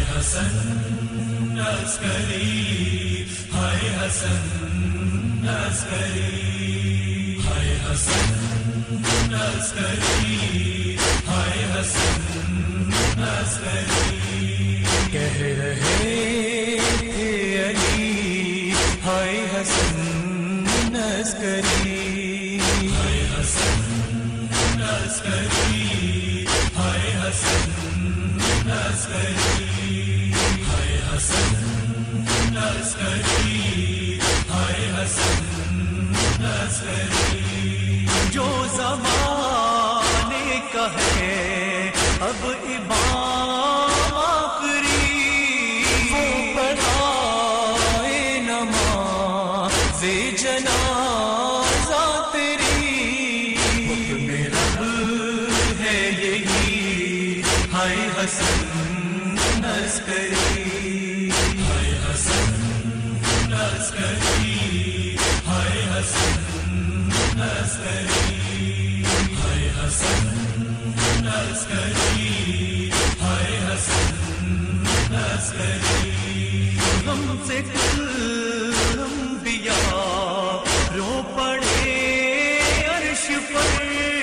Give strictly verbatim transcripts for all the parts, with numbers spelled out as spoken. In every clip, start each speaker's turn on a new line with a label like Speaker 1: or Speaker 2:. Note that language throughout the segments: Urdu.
Speaker 1: حسن عسکری، ہائے حسن عسکری، ہائے حسن عسکری، ہائے حسن عسکری، کہہ رہے تھے علی ہائے حسن عسکری، ہائے حسن عسکری، ہائے حسن عسکری، ہائے حسن عسکری، ہائے حسن عسکری، جو زمانے کا ہے اب امام آخری، وہ پڑھائے نماز جنازہ تیری، حکم رب ہے یہی ہائے حسن عسکری، ہائے حسن عسکری، ہائے حسن عسکری، ہائے حسن عسکری، ہائے حسن عسکری، ہم سے کل انبیاء رو پڑے عرش پر،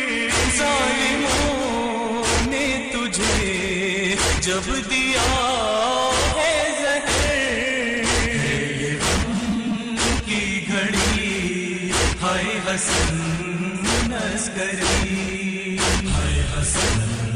Speaker 1: ظالموں نے تجھے جب دیا ہے زہر، یہ غم کی گھڑی ہائے حسن عسکری، ہائے حسن